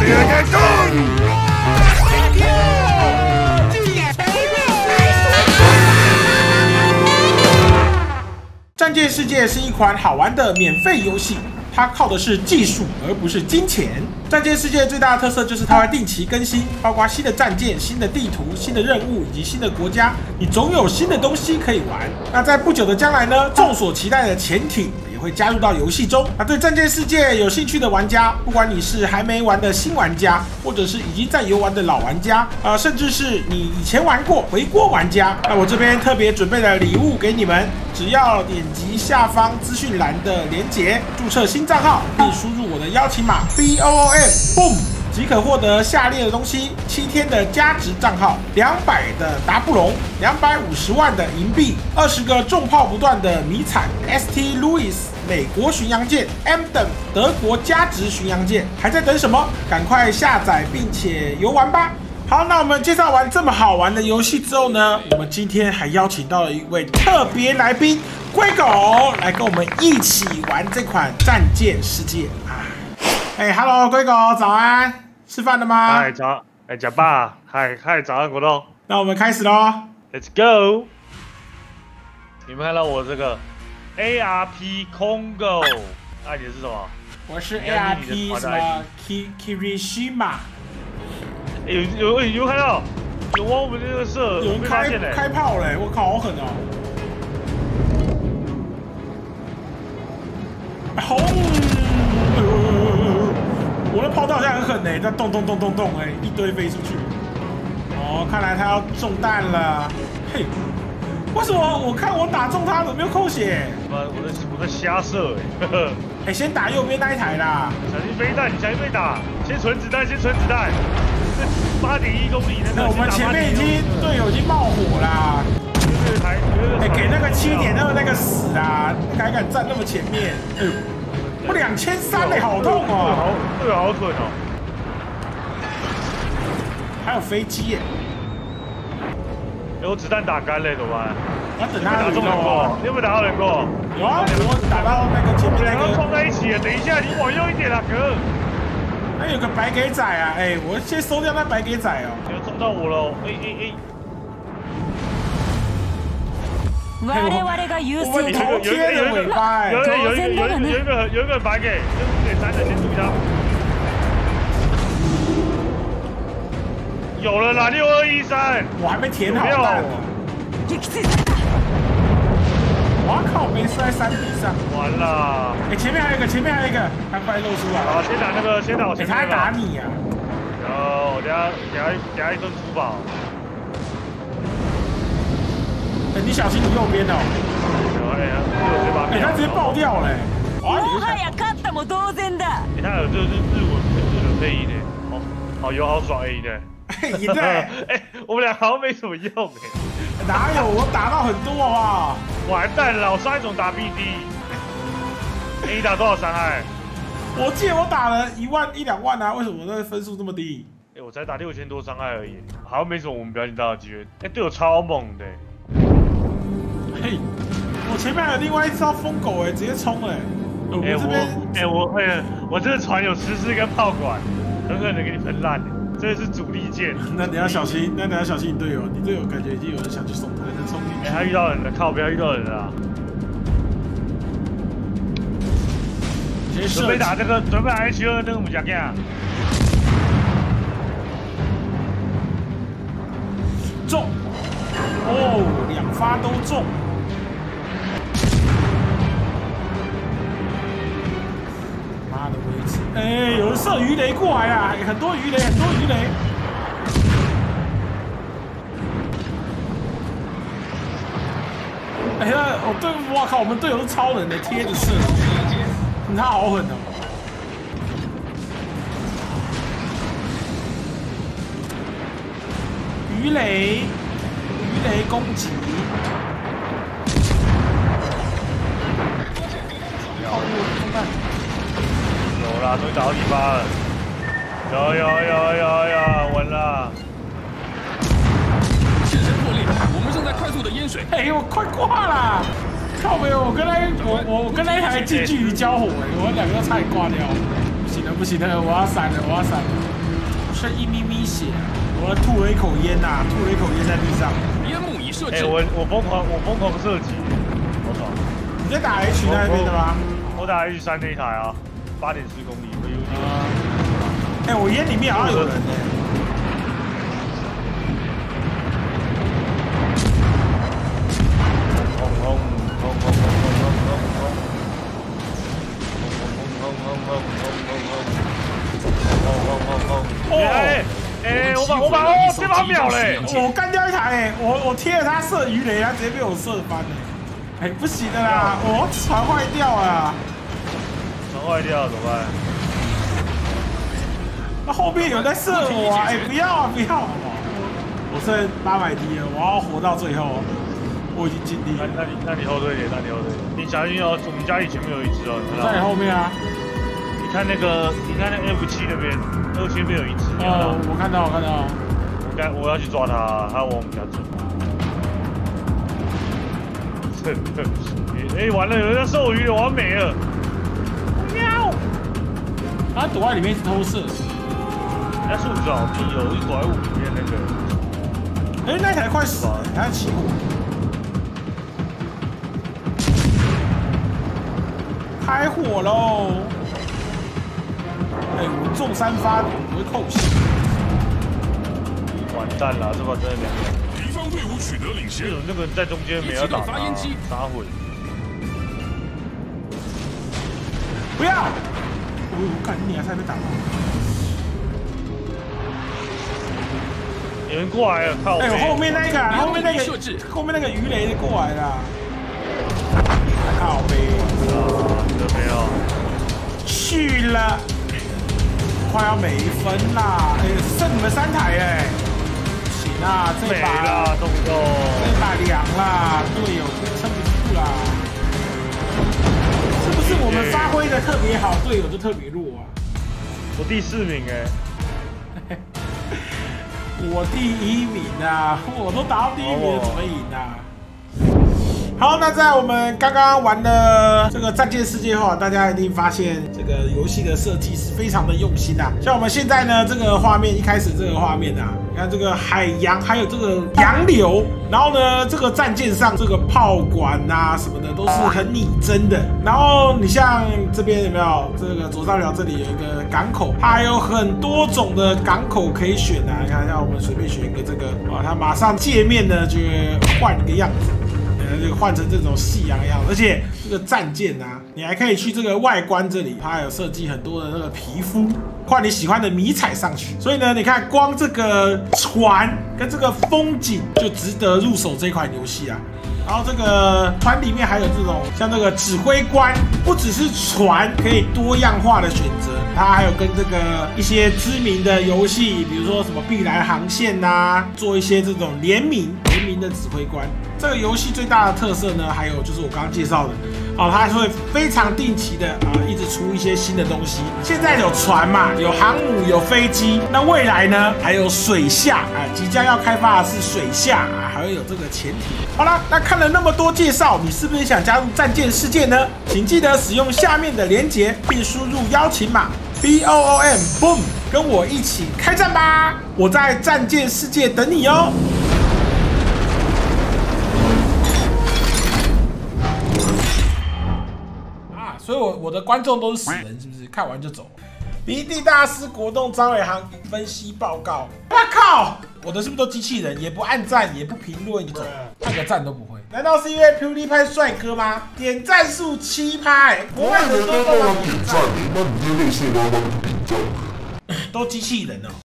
战舰世界是一款好玩的免费游戏，它靠的是技术而不是金钱。战舰世界最大的特色就是它会定期更新，包括新的战舰、新的地图、新的任务以及新的国家，你总有新的东西可以玩。那在不久的将来呢，众所期待的潜艇也会加入到游戏中。那对战舰世界有兴趣的玩家，不管你是还没玩的新玩家，或者是已经在游玩的老玩家，甚至是你以前玩过回锅玩家，那我这边特别准备了礼物给你们。只要点击下方资讯栏的连结，注册新账号，并输入我的邀请码 BOOM， 即可获得下列的东西：7天的加值账号，200的达布隆，250万的银币，20个重炮不断的迷彩 ST Louis 美国巡洋舰 M 等德国加值巡洋舰，还在等什么？赶快下载并且游玩吧！好，那我们介绍完这么好玩的游戏之后呢，我们今天还邀请到了一位特别来宾龟狗来跟我们一起玩这款《战舰世界》啊。Hello， 龟狗，早安，吃饭了吗？ 嗨，早，假爸，嗨，早安，果冻。 那我们开始咯 Let's go。你们看到我这个 ARP Congo， 你是什么？ 我是 ARP 什么 Kirishima。 有看到，有往我们这个射， 有人开炮嘞！我靠，好狠哦！轰！我的炮弹好像很狠呢，在咚，一堆飞出去。哦，看来他要中弹了。嘿，为什么我看我打中他，怎么没有扣血？ 我在瞎射先打右边那一台啦！ 小心飞弹，你小心被打！先存子弹。8.1公里那个， 我们前面已经队友已经冒火啦。给那个7.2那个死啊！还敢站那么前面？我2300嘞，好痛哦！ 队友好蠢哦！ 还有飞机耶！ 我子弹打干了，怎么办？ 我要等他打中人过。 你有没有打到人过？ 有啊，我打到那个前面那个。 撞在一起了，等一下，你往右一点啦，哥。 那有个白给仔啊！我先收掉那白给仔哦。 有撞到我了！ 我们头贴的尾巴有一个白给3的，先注意他。有了啦，6213， 我还没填好弹呢。哇靠！没摔山壁上， 完了！ 前面还有一个，他快露出来了。 好，先打那个，先打我前面。 他还打你呀！ 我等下一顿出宝。 你小心你右边哦。他直接爆掉了。哇！ 他有这是日文配音的，好油好爽赢的。 赢的。 我们俩好像没什么用哪有？我打到很多好不好？ 完蛋了，我上一种打 BD。你打多少伤害？ 我记得我打了1万1、2万啊，为什么那分数这么低？ 我才打6000多伤害而已，好像没什么我们表现到的机会。队友超猛的。 我前面还有另外一招疯狗直接冲了。我们这边我这个船有石狮跟炮管，狠狠的给你喷烂。这是主力舰。 那你要小心，你队友，你队友感觉已经有人想去送，可能冲进去。 他遇到人了，靠，不要遇到人了。准备打这个，准备打 H2那个母甲舰。 中！2发都中。妈的位置！有人射鱼雷过来啊！很多鱼雷。哇靠！我们队友是超人的，贴着射，他好狠哦！鱼雷攻击。 有啦，终于打到第8了。有，稳了。 现身破裂，我们正在快速的淹水。 我快挂啦！靠北，我跟那一台近距离交火，我们2个都差点挂掉。不行了，我要闪了。 剩一咪咪血，我吐了一口烟呐，吐了一口烟在地上。 烟幕已设置。 我疯狂射击，我操！ 你在打 H 那边的吗？ 我打 H3那一台啊，8.4公里，我有点。 我烟里面好像有人呢。 我把这把秒嘞！ 我干掉一台我贴了他射鱼雷，他直接被我射翻不行的啦，我船坏掉了。 船坏掉怎么办？ 那后面有人在射我啊！不要！我剩800滴了，我要活到最后。我已经尽力了。 那你后退一点，你小心哦，我们家里前面有一只哦，你知道吗？ 在你后面啊。 你看那个 F7那边，2圈边有一只。 我看到。 我要去抓它，它往我们家走。完了，有人在射我鱼，我要没了。喵！ 他躲在里面一直偷射。 在树角壁有一拐五里面那个。 那台快死了，它起火。开火喽！我中3发，我会扣血。 完蛋了，这把真的凉。 敌方队伍取得领先。 那个人在中间没有打他，撒毁。 不要！我感觉你还在被打到。 有人过来了，靠！ 后面那个鱼雷过来了。靠背。 这没有。 去了。快要没分啦！剩你们3台不行啊，这把动不动这把凉啦，队友撑不住啦。是不是我们发挥的特别好，队友就特别弱啊？ 我第4名我第1名啊！我都打到第1名了，怎么赢啊？好，那在我们刚刚玩的这个战舰世界后，大家一定发现这个游戏的设计是非常的用心啊。像我们现在呢，这个画面一开始这个画面啊，你看这个海洋还有这个洋流，然后呢，这个战舰上这个炮管啊什么的都是很拟真的。然后你像这边有没有这个左上角这里有一个港口，它还有很多种的港口可以选啊。你看，像我们随便选一个这个它马上界面呢就会换一个样子。就换成这种夕阳样，而且这个战舰啊，你还可以去这个外观这里，它还有设计很多的那个皮肤，换你喜欢的迷彩上去。所以呢，你看光这个船跟这个风景就值得入手这款游戏啊。然后这个船里面还有这种像这个指挥官，不只是船可以多样化的选择，它还有跟这个一些知名的游戏，比如说什么碧蓝航线呐，做一些这种联名的指挥官。这个游戏最大的特色呢，还有就是我刚刚介绍的，它会非常定期的一直出一些新的东西。现在有船嘛，有航母，有飞机，那未来呢还有水下即将要开发的是水下还会有这个潜艇。好了，那看了那么多介绍，你是不是想加入战舰世界呢？请记得使用下面的连结，并输入邀请码 BOOM， 跟我一起开战吧！我在战舰世界等你哦。所以我的观众都是死人，是不是？看完就走。迷弟大师国栋张伟航分析报告。我靠！我的是不是都机器人？也不按赞，也不评论，你走，按个赞都不会。难道是因为 PewDiePie 帅哥吗？点赞数7%，国外人都帮忙点赞，那你这类似的帮忙点赞，都机器人哦。